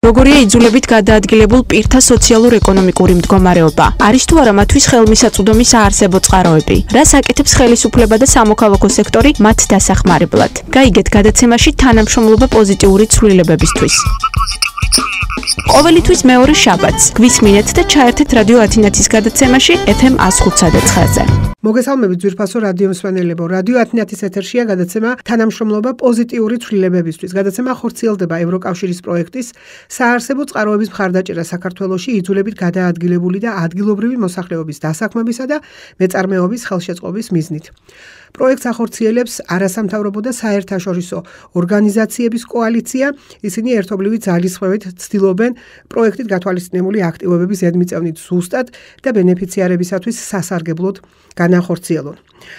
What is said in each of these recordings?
როგორია იძულებით გადაადგილებულ პირთა სოციალურ-ეკონომიკური მდგომარეობა? არის თუ არა მათთვის ხელმისაწვდომი საარსებო წყაროები? რას აკეთებს ხელისუფლება და სამოქალაქო სექტორი მათ დასახმარებლად? გაიგეთ გადაცემაში თანამშრომლობა პოზიტიური ცვლილებებისთვის. ყოველი თვის მეორე შაბათს გვისმინეთ და ჩაერთეთ რადიო ათინათის გადაცემაში FM 105.9-ზე. მოგესალმებით ძვირფასო რადიო მსმენელებო. რადიო ათინათის ეთერშია გადაცემა თანამშრომლობა პოზიტიური ცვლილებებისთვის. გადაცემა ხორციელდება ევროკავშირის პროექტის საარსებო წყაროების მხარდაჭერა საქართველოში იძულებით გადაადგილებული და ადგილობრივი მოსახლეობის დასაქმებისა და მეწარმეობის ხელშეწყობის მიზნით. პროექტს ახორციელებს არასამთავრობო და საერთაშორისო ორგანიზაციების კოალიცია. ისინი ერთობლივი ძალისხმევით ცდილობენ პროექტით გათვალისწინებული აქტივობების ზედმიწევნით ზუსტად და ბენეფიციარებისათვის სასარგებლოდ განახორციელონ.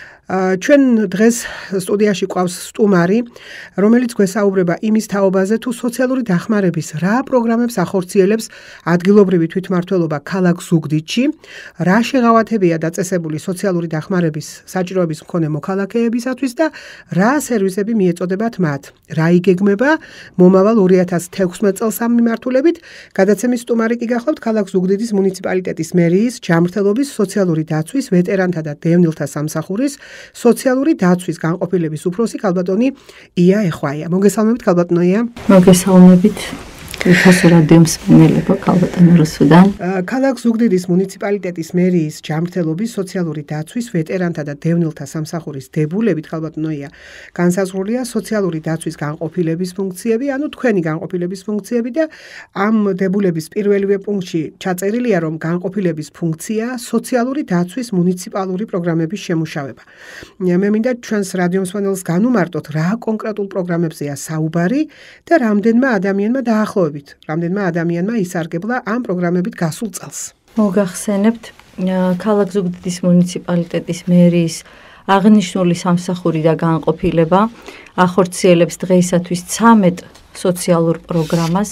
ჩვენ დღეს სტუდიაში ყავს სტუმარი, რომელიც გვესაუბრება იმის თაობაზე, თუ სოციალური დახმარების რა პროგრამებს ახორციელებს ადგილობრივი თვითმმართველობა ქალაქ ზუგდიდში, რა შეღავათებია დაწესებული სოციალური დახმარების საჭიროების მქონე მოქალაქეებისათვის და რა სერვისები მიეწოდებათ მათ. რა იგეგმება მომავალ 2016 წელს ამ მიმართულებით? გადაცემის სტუმარი კი გახლავთ ქალაქ ზუგდიდის მუნიციპალიტეტის მერიის ჯანმრთელობის, სოციალური დაცვის, ვეტერანთა და დევნილთა სამსახურის სოციალური დაცვის განყოფილების უფროსი ქალბატონი ია ეხვაია. მოგესალმებით ქალბატონო ია. მოგესალმებით. ძვირფასო რადიო მსმენელებო, ქალბატონი რუსუდან. ქალაქ ზუგდიდის მუნიციპალიტეტის მერიის ჯანმრთელობის, სოციალური დაცვის, ვეტერანთა და დევნილთა სამსახურის დებულებით ქალბატონო ია განსაზღვრულია სოციალური დაცვის განყოფილების ფუნქციები, ანუ თქვენი განყოფილების ფუნქციები და ამ დებულების პირველივე პუნქტში ჩაწერილია, რომ განყოფილების ფუნქციაა სოციალური დაცვის მუნიციპალური პროგრამების შემუშავება. მე მინდა ჩვენს რადიო მსმენელს განუმარტოთ, რა კონკრეტულ პროგრამებზეა საუბარი და რამდენმა ადამიანმა დაახლოებით რამდენმა ადამიანმა ისარგებლა ამ პროგრამებით გასულ წელს. მოგახსენებთ, ქალაქ ზუგდიდის მუნიციპალიტეტის მერიის აღნიშნული სამსახური და განყოფილება ახორციელებს დღეისათვის 13 სოციალურ პროგრამას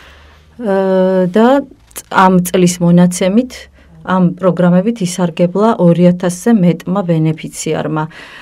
და ამ წლის მონაცემით ამ პროგრამებით ისარგებლა 2000-ზე მეტმა ბენეფიციარმა.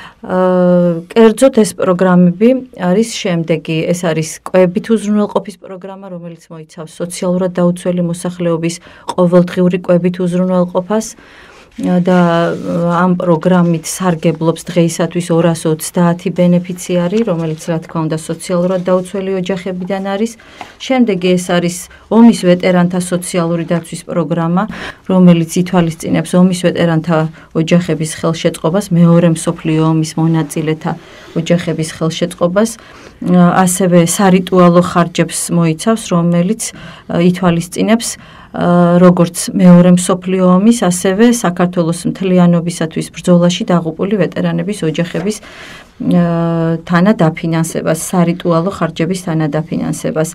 კერძოდ ეს პროგრამები არის შემდეგი, ეს არის კვებით უზრუნველყოფის პროგრამა, რომელიც მოიცავს სოციალურად დაუცველი მოსახლეობის ყოველდღიური კვებით უზრუნველყოფას და ამ პროგრამით სარგებლობს დღეისათვის 230 ბენეფიციარი, რომელიც რა თქმა უნდა სოციალურად დაუცველი ოჯახებიდან არის. შემდეგი ეს არის ომის ვეტერანთა სოციალური დაცვის პროგრამა, რომელიც ითვალისწინებს ომის ვეტერანთა ოჯახების ხელშეწყობას, მეორე მსოფლიო ომის მონაწილეთა ოჯახების ხელშეწყობას, ასევე სარიტუალო ხარჯებს მოიცავს, რომელიც ითვალისწინებს როგორც მეორე მსოფლიო ომის, ასევე საქართველოს მთლიანობისათვის ბრძოლაში დაღუპული ვეტერანების ოჯახების თანადაფინანსებას, სარიტუალო ხარჯების თანადაფინანსებას.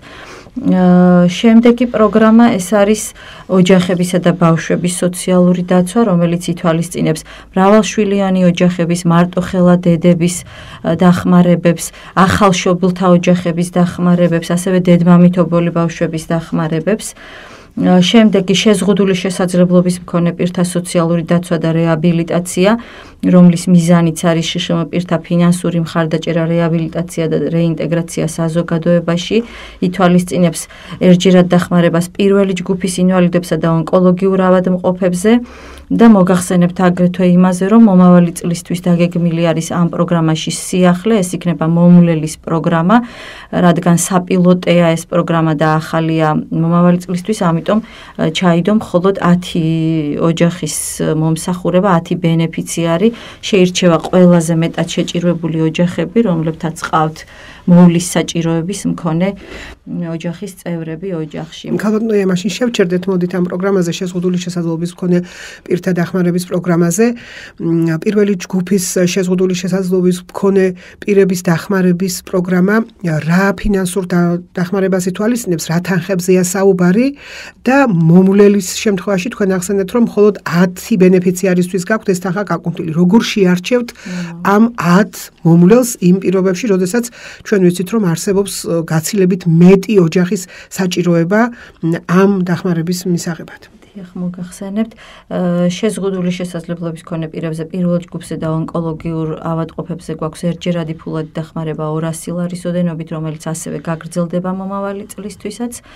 შემდეგი პროგრამა ეს არის ოჯახებისა და ბავშვების სოციალური დაცვა, რომელიც ითვალისწინებს მრავალშვილიანი ოჯახების, მარტოხელა დედების დახმარებებს, ახალშობილთა ოჯახების დახმარებებს, ასევე დედმამითობოლი ბავშვების დახმარებებს. შემდეგი შეზღუდული შესაძლებლობის მქონე პირთა სოციალური დაცვა და რეაბილიტაცია, რომლის მიზანიც არის შშმ პირთა ფინანსური მხარდაჭერა, რეაბილიტაცია და რეინტეგრაცია საზოგადოებაში, ითვალისწინებს ერთჯერად დახმარებას პირველი ჯგუფის ინვალიდებსა და ონკოლოგიურ ავადმყოფებზე და მოგახსენებთ აგრეთვე იმაზე, რომ მომავალი წლისთვის დაგეგმილი არის ამ პროგრამაში სიახლე, ეს იქნება მომულელის პროგრამა, რადგან საპილოტეა ეს პროგრამა და ახალია მომავალი წლისთვის, ამიტომ ჩაიდო მხოლოდ 10 ოჯახის მომსახურება, 10 ბენეფიციარი შეირჩევა ყველაზე მეტად შეჭირვებული ოჯახები, რომლებთაც ყავთ მოვლის საჭიროების მქონე ოჯახის წევრები ოჯახში. ქალბატონო ია, მაშინ შევჩერდეთ, მოდით ამ პროგრამაზე, შეზღუდული შესაძლებლობის მქონე პირთა დახმარების პროგრამაზე. პირველი ჯგუფის შეზღუდული შესაძლებლობის მქონე პირების დახმარების პროგრამა რა ფინანსურ დახმარებას ითვალისწინებს, რა თანხებზეა საუბარი და მომულელის შემთხვევაში თქვენ ახსენეთ, რომ მხოლოდ 10 ბენეფიციარისთვის გაქვთ ეს თანხა გაკუნთული. როგორ შეარჩევთ ამ 10 მომულელს იმ პირობებში, როდესაც ჩვენ ვიცით, რომ არსებობს გაცილებით მეტი ოჯახის საჭიროება ამ დახმარების მისაღებად. დიახ, მოგახსენებთ, შეზღუდული შესაძლებლობის მქონე პირებზე პირველ ჯგუფზე და ონკოლოგიურ ავადმყოფებზე გვაქვს ერთჯერადი ფულადი დახმარება 200 ლარის ოდენობით, რომელიც ასევე გაგრძელდება მომავალი წლისთვისაც.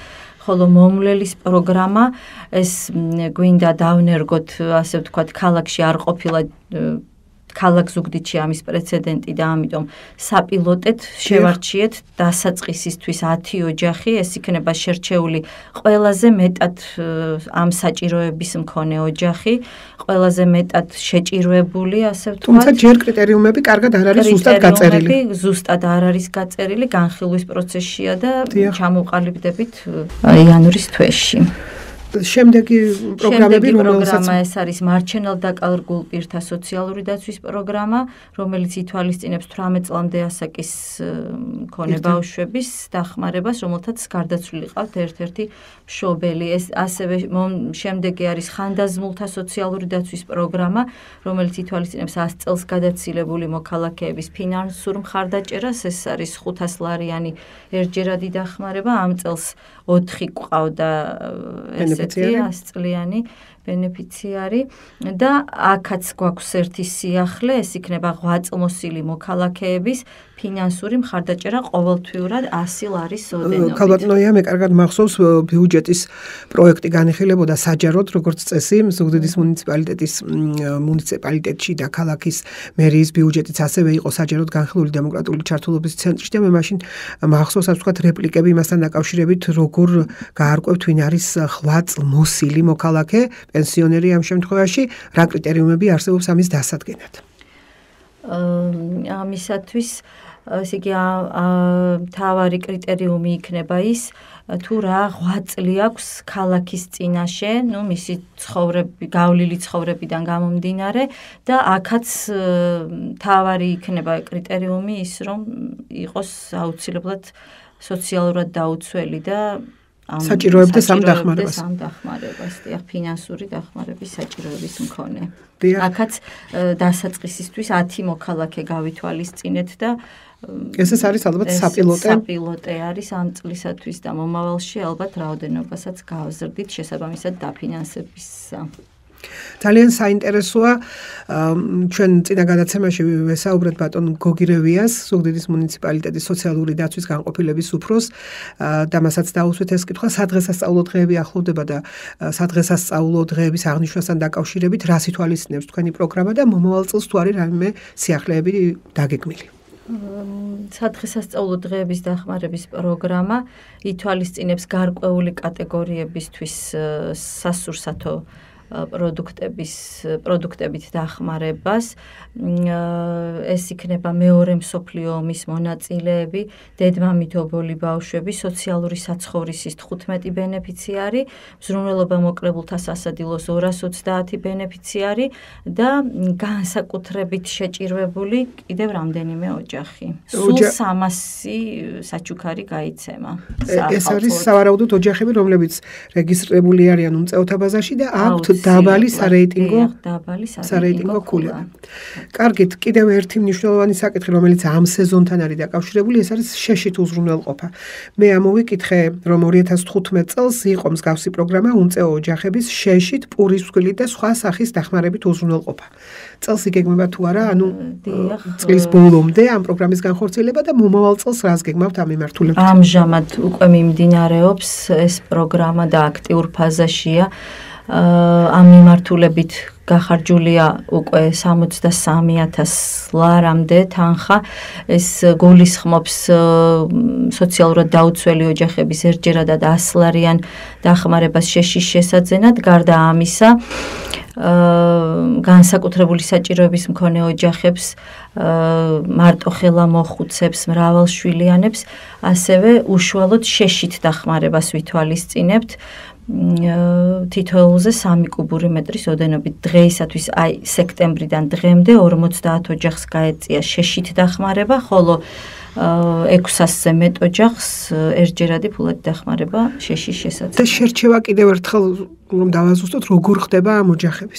ხოლო მომვლელის პროგრამა ეს გვინდა დავნერგოთ, ასე ვთქვათ, ქალაქში არ ყოფილა ქალაქ ზუგდიდში ამის პრეცედენტი და ამიტომ საპილოტეთ შევარჩიეთ დასაწყისისთვის 10 ოჯახი, ეს იქნება შერჩეული ყველაზე მეტად ამ საჭიროების მქონე ოჯახი, ყველაზე მეტად შეჭიროებული, ასე ვთქვათ. თუმცა ჯერ კრიტერიუმები კარგად არ არის ზუსტად გაწერილი. ზუსტად არ არის გაწერილი, განხილვის პროცესშია და ჩამოვყალიბდებით იანვრის თვეში. შემდეგი პროგრამები პროგრამა ეს არის მარჩენელ დაკარგულ პირთა სოციალური დაცვის პროგრამა, რომელიც ითვალისწინებს 18 წლამდე ასაკის მქონე ბავშვების დახმარებას, რომელთაც გარდაცვლილი ყავთ ერთ-ერთი მშობელი. ეს ასევე შემდეგი არის ხანდაზმულთა სოციალური დაცვის პროგრამა, რომელიც ითვალისწინებს 100 წელს გადაცილებული მოქალაქეების ფინანსურ მხარდაჭერას, ეს არის 500 ლარიანი ერთჯერადი დახმარება, ამ წელს 4 ყავდა ეს 100 წლიანი ბენეფიციარი და აქაც გვაქვს ერთი სიახლე, ეს იქნება 8 წლმოსილი მოქალაქეების ფინანსური მხარდაჭერა ყოველთვიურად 100 ლარის ოდენობით. ქალბატონია, მე კარგად მახსოვს ბიუჯეტის პროექტი განიხილებოდა საჯაროდ, როგორც წესი, ზუგდიდის მუნიციპალიტეტში და ქალაქის მერიის ბიუჯეტიც ასევე იყო საჯაროდ განხილული დემოკრატიული ჩართულობის ცენტრში და მე მაშინ მახსოვს, ასე ვთქვათ, რეპლიკები იმასთან დაკავშირებით, როგორ გაარკვევთ ვინ არის 8 წლმოსილი მოქალაქე, პენსიონერი ამ შემთხვევაში, რა კრიტერიუმები არსებობს ამის დასადგენად. ამისათვის ესე იგი თავარი კრიტერიუმი იქნება ის თუ რა 8 წელი აქვს ქალაქის წინაშე, ნუ მისი გავლილი ცხოვრებიდან გამომდინარე და აქაც თავარი იქნება კრიტერიუმი ის რომ იყოს აუცილებლად სოციალურად დაუცველი და საჭიროებდეს ამ დახმარებას. დიახ, ფინანსური დახმარების საჭიროების მქონე. აქაც დასაწყისისთვის 10 მოქალაქე გავითვალისწინეთ და ეს არის ალბათ საპილოტე არის ამ წლისათვის და მომავალში ალბათ რაოდენობასაც გავაზრდით შესაბამისად დაფინანსებისა. ძალიან საინტერესოა ჩვენ წინა გადაცემაში ვესაუბრეთ ბატონ გოგირევიას, ზუგდიდის მუნიციპალიტეტის სოციალური დაცვის განყოფილების უფროს და მასაც დაუსვეთ ეს კითხვა, სადღესასწაულო დღეები ახლოვდება და სადღესასწაულო დღეების აღნიშვნასთან დაკავშირებით რას ითვალისწინებს თქვენი პროგრამა და მომავალ წელს თუ არის რაიმე სიახლეები დაგეგმილი. სადღესასწაულო დღეების დახმარების პროგრამა ითვალისწინებს გარკვეული კატეგორიებისთვის სასურსათო პროდუქტებით დახმარებას. ეს იქნება მეორე მსოფლიო ომის მონაწილეები, დედმამიდობოლი ბავშვები, სოციალური საცხოვრისის 15 ბენეფიციარი, მზრუნველობა მოკლებულთა სასადილოს 230 ბენეფიციარი და განსაკუთრებით შეჭირვებული კიდევ რამდენიმე ოჯახი. სულ 300 საჩუქარი გაიცემა. ეს არის სავარაუდოდ ოჯახები, რომლებიც რეგისტრირებული არიან უმწეოთა ბაზარში და აქვთ დაბალი სარეიტინგო ქულები. კარგით, კიდევ ერთი მნიშვნელოვანი საკითხი, რომელიც ამ სეზონთან არის დაკავშირებული, ეს არის შეშით უზრუნველყოფა. მე ამოვიკითხე, რომ 2015 წელს იყო მსგავსი პროგრამა უმწეო ოჯახების შეშით, პურის მსხვილი და სხვა სახის დახმარებით უზრუნველყოფა. წელს იგეგმება თუ არა, ანუ წლის ბოლომდე ამ პროგრამის განხორციელება და მომავალ წელს რას გეგმავთ ამ მიმართულებით? ამჟამად უკვე მიმდინარეობს ეს პროგრამა და აქტიურ ფაზაშია. ამ მიმართულებით გახარჯულია უკვე 63,000 ლარამდე თანხა. ეს გულისხმობს სოციალურად დაუცველი ოჯახების ერთჯერადად 100 ლარიან დახმარებას შეშის შესაძენად. გარდა ამისა, განსაკუთრებული საჭიროების მქონე ოჯახებს, მარტოხელა მოხუცებს, მრავალშვილიანებს, ასევე უშუალოდ შეშით დახმარებას ვითვალისწინებთ. თითოეულზე 3 კუბური მეტრის ოდენობით. დღეისათვის აი სექტემბრიდან დღემდე 50 ოჯახს გაეწია შეშით დახმარება, ხოლო 600-ზე მეტ ოჯახს ერთჯერადი ფულადი დახმარება შეშის შესაძლოა. და შერჩევა კიდევ ერთხელ რომ დავაზუსტოთ, როგორ ხდება ამ ოჯახების?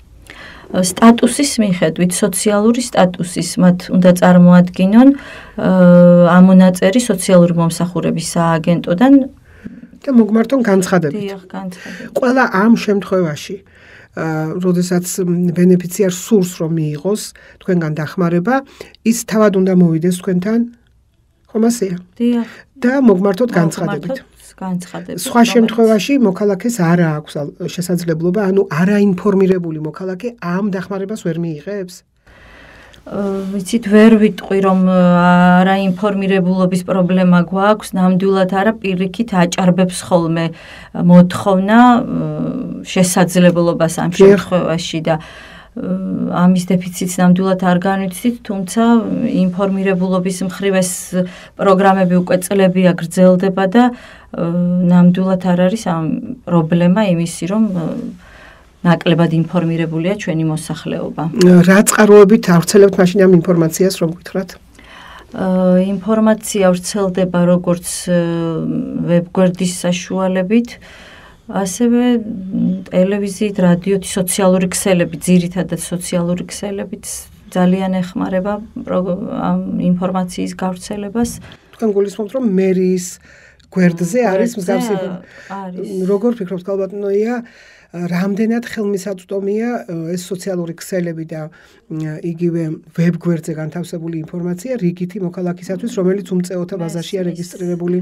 სტატუსის მიხედვით, სოციალური სტატუსის, მათ უნდა წარმოადგინონ ამონაწერი სოციალური მომსახურების სააგენტოდან და მოგმართონ განცხადებით. ყველა ამ შემთხვევაში, როდესაც ბენეფიციარს სურს რომ მიიღოს თქვენგან დახმარება, ის თავად უნდა მოვიდეს თქვენთან, ხომ ასეა? დიახ. და მოგმართოთ განცხადებით. განცხადები. სხვა შემთხვევაში მოქალაქეს არ აქვს შესაძლებლობა, ანუ არაინფორმირებული მოქალაქე ამ დახმარებას ვერ მიიღებს? ვიცით, ვერ ვიტყვი, რომ არაინფორმირებულობის პრობლემა გვაქვს, ნამდვილად არა, პირიქით აჭარბებს ხოლმე მოთხოვნა შესაძლებლობას ამ შემთხვევაში და ამის დეფიციტს ნამდვილად არ განვიცდით, თუმცა ინფორმირებულობის მხრივ ეს პროგრამები უკვე წლებია გრძელდება და ნამდვილად არ არის ამ პრობლემა იმისი, რომ ნაკლებად ინფორმირებულია ჩვენი მოსახლეობა. რა წყაროებით ავრცელებთ მაშინ ამ ინფორმაციას, რომ გითხრათ? ინფორმაცია ვრცელდება როგორც ვებგვერდის საშუალებით, ასევე ტელევიზიით, რადიოთი, სოციალური ქსელებით, ძირითადად სოციალური ქსელებით ძალიან ეხმარება ამ ინფორმაციის გავრცელებას. თქვენ გულისხმობთ, რომ მერიის გვერდზე არის მსგავსი? როგორ ფიქრობთ, ქალბატონია, რამდენად ხელმისაწვდომია ეს სოციალური ქსელები და იგივე ვებგვერდზე განთავსებული ინფორმაცია რიგითი მოქალაქისათვის, რომელიც უმწეოთა ბაზაშია რეგისტრირებული?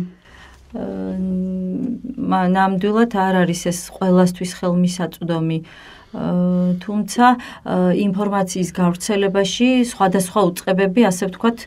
ნამდვილად არ არის ეს ყველასთვის ხელმისაწვდომი, თუმცა ინფორმაციის გავრცელებაში სხვადასხვა უწყებები, ასე ვთქვათ,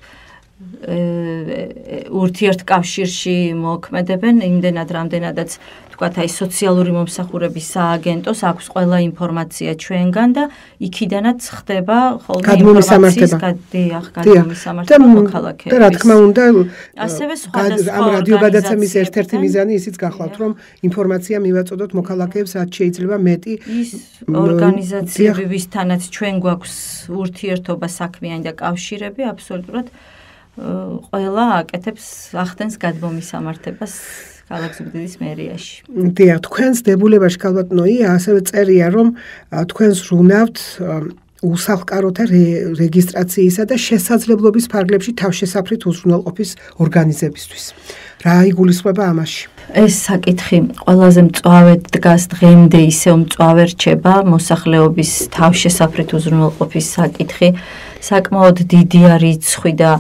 ურთიერთკავშირში მოქმედებენ, იმდენად რამდენადაც ვთქვათ, აი სოციალური მომსახურების სააგენტოს აქვს ყველა ინფორმაცია ჩვენგან და იქიდანაც ხდება ხოლმე ინფორმაციის გადმომისამართება მოქალაქეების. და რა თქმა უნდა, ასევე სხვადასხვა ამ რადიო გადაცემის ერთ-ერთი მიზანი ისიც გახლავთ, რომ ინფორმაცია მივაწოდოთ მოქალაქეებს, რაც შეიძლება მეტი ის ორგანიზაციები, ვისთანაც ჩვენ გვაქვს ურთიერთობა საქმიანი და კავშირები, აბსოლუტურად ყველა აკეთებს ახდენს გადმომისამართებას ქალაქ ზუგდიდის მერიაში. დიახ, თქვენს დებულებაში ქალბატონია ასევე წერია, რომ თქვენ ზრუნავთ უსახლკაროთა რეგისტრაციისა და შესაძლებლობის ფარგლებში თავშესაფრით უზრუნველყოფის ორგანიზებისთვის. რა იგულისხმება ამაში? ეს საკითხი ყველაზე მწვავედ დგას დღემდე, ისევ მწვავე რჩება მოსახლეობის თავშესაფრით უზრუნველყოფის საკითხი. საკმაოდ დიდი არის რიცხვი და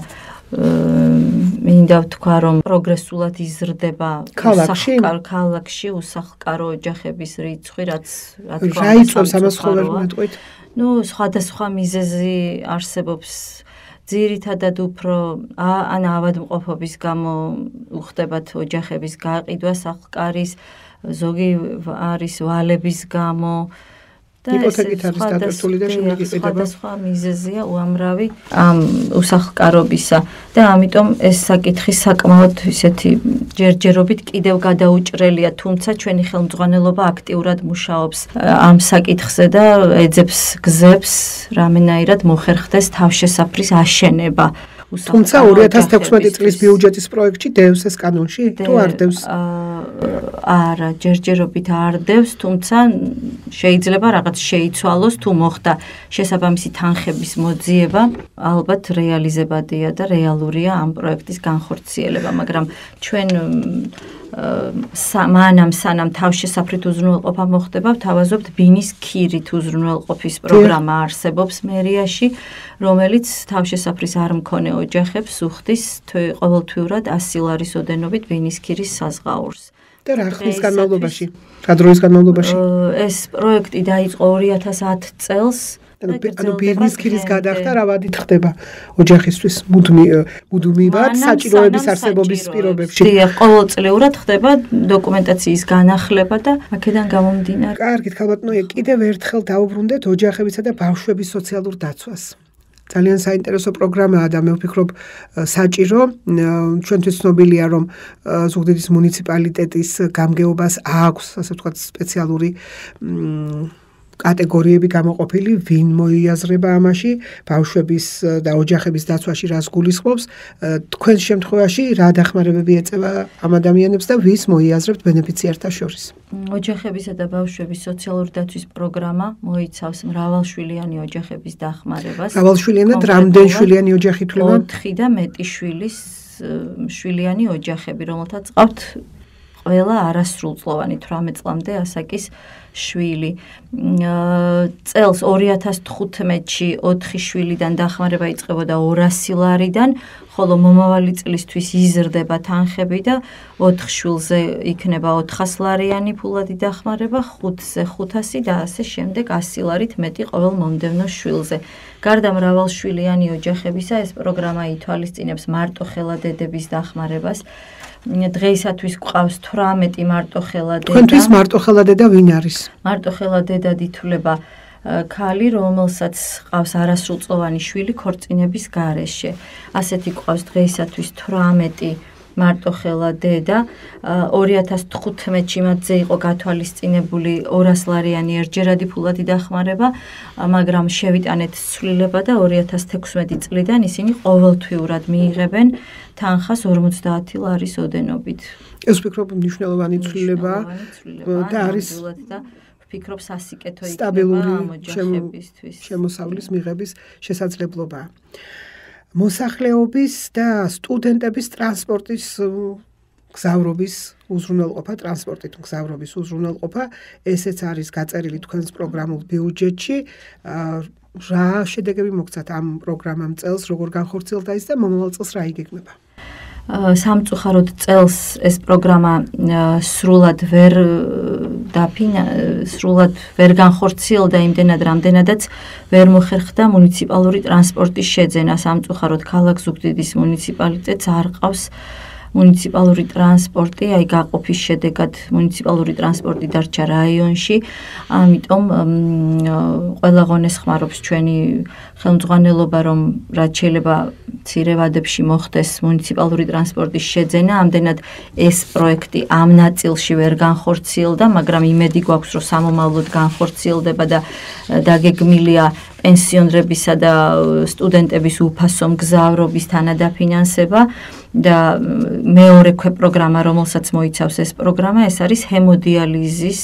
მინდა ვთქვა, რომ პროგრესულად იზრდება ქალაქში უსახლკარო ოჯახების რიცხვი, რაც რა იწვევს ამას ხოლმე მეტყვით? სხვადასხვა მიზეზი არსებობს. ძირითადად უფრო ავადმყოფობის გამო უხდებათ ოჯახების გაყიდვა სახლკარის, ზოგი არის ვალების გამო. იპოთეკით არის დატვირთული და შემდეგი ყიდება. სხვადასხვა მიზეზია უამრავი ამ უსახლკარობისა და ამიტომ ეს საკითხი საკმაოდ ისეთი ჯერჯერობით კიდევ გადაუჭრელია, თუმცა ჩვენი ხელმძღვანელობა აქტიურად მუშაობს ამ საკითხზე და ეძებს გზებს რამენაირად მოხერხდეს თავშესაფრის აშენება. თუმცა 2016 წლის ბიუჯეტის პროექტში დევს ეს კანონში? თუ არ დევს? არა, ჯერჯერობით არ დევს, თუმცა შეიძლება რაღაც შეიცვალოს, თუ მოხდა შესაბამისი თანხების მოძიება, ალბათ რეალიზებადია და რეალურია ამ პროექტის განხორციელება, მაგრამ ჩვენ სანამ თავშესაფრით უზრუნველყოფა მოხდება, ვთავაზობთ ბინის ქირით უზრუნველყოფის პროგრამა არსებობს მერიაში, რომელიც თავშესაფრის არ მქონე ოჯახებს უხდის ყოველთვიურად 100 ლარის ოდენობით ბინის ქირის საზღაურს. და რა ხნის განმავლობაში? რა დროის განმავლობაში? ეს პროექტი დაიწყო 2010 წელს. ანუ ბინის ქირის გადახდა რა ვადით ხდება ოჯახისთვის მუდმივად საჭიროების არსებობის პირობებში. დიახ, ყოველწლიურად ხდება დოკუმენტაციის განახლება და აქედან გამომდინარე. კარგით, ქალბატონია, კიდევ ერთხელ დავუბრუნდეთ ოჯახებისა და ბავშვების სოციალურ დაცვას. ძალიან საინტერესო პროგრამაა და მე ვფიქრობ საჭირო. ჩვენთვის ცნობილია, რომ ზუგდიდის მუნიციპალიტეტის გამგეობას აქვს, ასე ვთქვათ, სპეციალური კატეგორიები გამოყოფილი, ვინ მოიაზრება ამაში, ბავშვების და ოჯახების დაცვაში რას გულისხმობს, თქვენ შემთხვევაში რა დახმარებები ეწევა ამ ადამიანებს და ვის მოიაზრებთ ბენეფიციართა შორის? ოჯახებისა და ბავშვების სოციალური დაცვის პროგრამა მოიცავს მრავალშვილიანი ოჯახების დახმარებას. მრავალშვილიანი და რამდენშვილიანი ოჯახი თვლება? 4 და მეტი შვილიანი ოჯახები, რომელთაც ყავთ ყველა არასრულწლოვანი 18 წლამდე ასაკის შვილი. წელს 2015-ში 4 შვილიდან დახმარება იწყებოდა 200 ლარიდან, ხოლო მომავალი წლისთვის იზრდება თანხები და 4 შვილზე იქნება 400 ლარიანი ფულადი დახმარება, 5-ზე 500 და ასე შემდეგ 100 ლარით მეტი ყოველ მომდევნო შვილზე. გარდა მრავალშვილიანი ოჯახებისა, ეს პროგრამა ითვალისწინებს მარტოხელა დედების დახმარებას. დღეისათვის გვყავს 18 მარტოხელა დედა. თქვენთვის მარტოხელა დედა ვინ არის? მარტოხელა დედად ითვლება ქალი, რომელსაც ყავს არასრულწლოვანი შვილი ქორწინების გარეშე. ასეთი ყავს დღეისათვის 18 მარტოხელა დედა. 2015-ში მათზე იყო გათვალისწინებული 200 ლარიანი ერთჯერადი ფულადი დახმარება, მაგრამ შევიტანეთ ცვლილება და 2016 წლიდან ისინი ყოველთვიურად მიიღებენ თანხას 50 ლარის ოდენობით. ეს ვფიქრობ მნიშვნელოვანი ცვლილება და არის ვფიქრობ სასიკეთო იქნება სტაბილური ამ ოჯახებისთვის. შემოსავლის მიღების შესაძლებლობა. მოსახლეობის და სტუდენტების ტრანსპორტის გზავრობის უზრუნველყოფა, ტრანსპორტით გზავრობის უზრუნველყოფა, ესეც არის გაწერილი თქვენს პროგრამულ ბიუჯეტში. რა შედეგები მოგცათ ამ პროგრამამ წელს, როგორ განხორციელდა ის და მომავალ წელს რა იგეგმება? სამწუხაროდ წელს ეს პროგრამა სრულად ვერ განხორციელდა იმდენად, რამდენადაც ვერ მოხერხდა მუნიციპალური ტრანსპორტის შეძენა. სამწუხაროდ ქალაქ ზუგდიდის მუნიციპალიტეტს არ ყავს მუნიციპალური ტრანსპორტი, აი გაყოფის შედეგად მუნიციპალური ტრანსპორტი დარჩა რაიონში, ამიტომ ყველა ღონეს ხმარობს ჩვენი ხელმძღვანელობა, რომ რაც შეიძლება მცირე ვადებში მოხდეს მუნიციპალური ტრანსპორტის შეძენა. ამდენად ეს პროექტი ამ ნაწილში ვერ განხორციელდა, მაგრამ იმედი გვაქვს, რომ სამომავლოდ განხორციელდება და დაგეგმილია პენსიონერებისა და სტუდენტების უფასო მგზავრობის თანადაფინანსება და მეორე პროგრამა, რომელსაც მოიცავს ეს პროგრამა, ეს არის ჰემოდიალიზის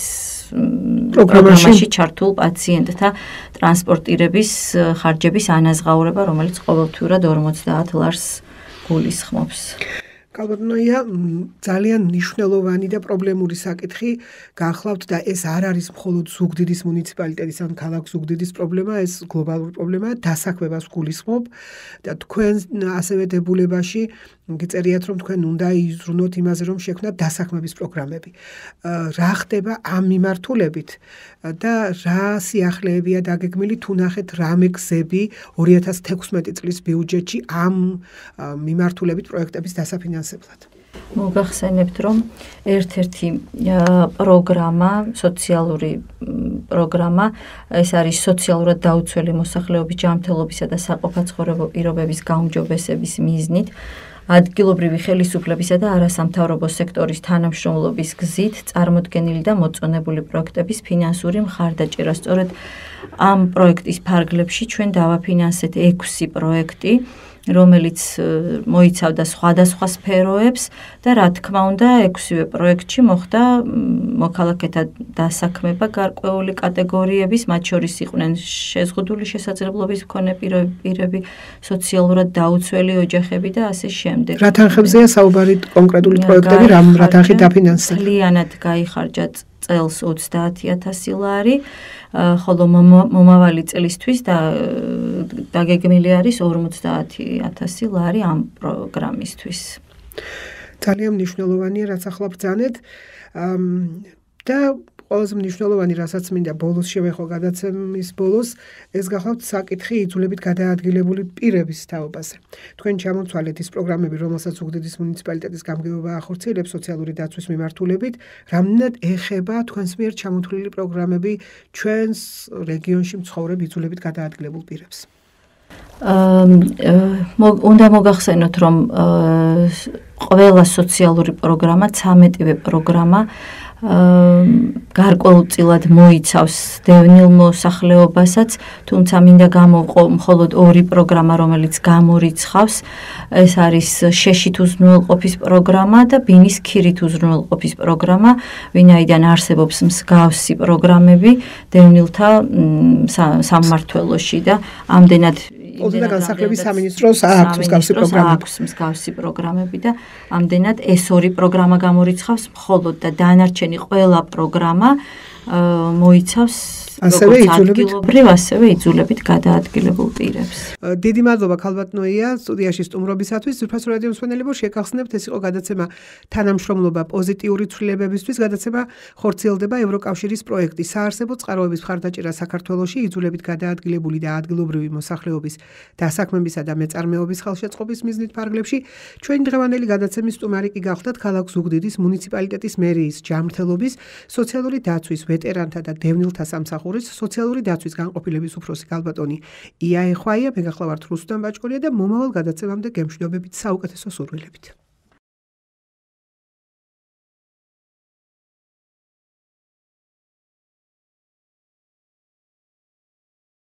პროგრამაში ჩართულ პაციენტთა ტრანსპორტირების ხარჯების ანაზღაურება, რომელიც ყოველთვიურად 50 ლარს გულისხმობს. კალბატონია, ძალიან მნიშვნელოვანი და პრობლემური საკითხი გახლავთ და ეს არ არის მხოლოდ ზუგდიდის მუნიციპალიტეტის ან ქალაქ ზუგდიდის პრობლემა, ეს გლობალური პრობლემაა, დასაქმებას გულისხმობ და თქვენ ასევე დებულებაში გიწერიათ, რომ თქვენ უნდა იზრუნოთ იმაზე, რომ შექმნათ დასაქმების პროგრამები. რა ხდება ამ მიმართულებით და რა სიახლეებია დაგეგმილი, თუ ნახეთ რამე გზები 2016 წლის ბიუჯეტში ამ მიმართულებით პროექტების დასაფინანსებლად. მოგახსენებთ, რომ ერთ-ერთი პროგრამა, სოციალური პროგრამა, ეს არის სოციალურად დაუცველი მოსახლეობის ჯანმრთელობისა და საყოფაცხოვრებო პირობების გაუმჯობესების მიზნით ადგილობრივი ხელისუფლებისა და არასამთავრობო სექტორის თანამშრომლობის გზით წარმოდგენილი და მოწონებული პროექტების ფინანსური მხარდაჭერა. სწორედ ამ პროექტის ფარგლებში ჩვენ დავაფინანსეთ 6 პროექტი, რომელიც მოიცავდა სხვადასხვა სფეროებს და რა თქმა უნდა 6-ვე პროექტში მოხდა მოქალაქეთა დასაქმება გარკვეული კატეგორიების, მათ შორის იყვნენ შეზღუდული შესაძლებლობის მქონე პირები, სოციალურად დაუცველი ოჯახები და ასე შემდეგ. რა თანხებზეა საუბარი კონკრეტული პროექტები, რა თანხით დაფინანსდა? მთლიანად გაიხარჯა წელს 30,000 ლარი, ხოლო მომავალი წლისთვის დაგეგმილი არის 50,000 ლარი ამ პროგრამისთვის. ძალიან მნიშვნელოვანია, რაც ახლა ბრძანეთ და ყველაზე მნიშვნელოვანი, რასაც მინდა ბოლოს შევეხო გადაცემის ბოლოს, ეს გახლავთ საკითხი იძულებით გადაადგილებული პირების თაობაზე. თქვენ ჩამოთვალეთ ის პროგრამები, რომელსაც ზუგდიდის მუნიციპალიტეტის გამგეობა ახორციელებს სოციალური დაცვის მიმართულებით, რამდენად ეხება თქვენს მიერ ჩამოთვლილი პროგრამები ჩვენს რეგიონში მცხოვრებ იძულებით გადაადგილებულ პირებს? უნდა მოგახსენოთ, რომ ყველა სოციალური პროგრამა, 13-ვე პროგრამა გარკვეულწილად მოიცავს დევნილ მოსახლეობასაც, თუმცა მინდა გამოვყო მხოლოდ 2 პროგრამა, რომელიც გამორიცხავს. ეს არის შეშით უზრუნველყოფის პროგრამა და ბინის ქირით უზრუნველყოფის პროგრამა, ვინაიდან არსებობს მსგავსი პროგრამები დევნილთა სამმართველოში და ამდენად პოლიტიკა და განსახლების სამინისტროს აქვს მსგავსი პროგრამები და ამდენად ეს ორი პროგრამა გამორიცხავს მხოლოდ და დანარჩენი ყველა პროგრამა მოიცავს ასევე იძულებით გადაადგილებულ პირებს. დიდი მადლობა ქალბატონია სტუდიაში სტუმრობისათვის. ძვირფასო რადიო მსმენელებო, შეგახსნებთ, ეს იყო გადაცემა თანამშრომლობა პოზიტიური ცვლილებებისთვის. გადაცემა ხორციელდება ევროკავშირის პროექტის საარსებო წყაროების მხარდაჭერა საქართველოში იძულებით გადაადგილებული და ადგილობრივი მოსახლეობის დასაქმებისა და მეწარმეობის ხელშეწყობის მიზნით ფარგლებში. ჩვენი დღევანდელი გადაცემის სტუმარი კი გახლდათ ქალაქ ზუგდიდის მუნიციპალიტეტის მერიის ჯანმრთელობის, სოციალური დაცვის, ვეტერანთა და დევნილთა სამსახურის სოციალური დაცვის განყოფილების უფროსი ქალბატონი ია ეხვაია. მე გახლავართ რუსუდან ბაჭკორია და მომავალ გადაცემამდე გემშვიდობებით, საუკეთესო სურვილებით.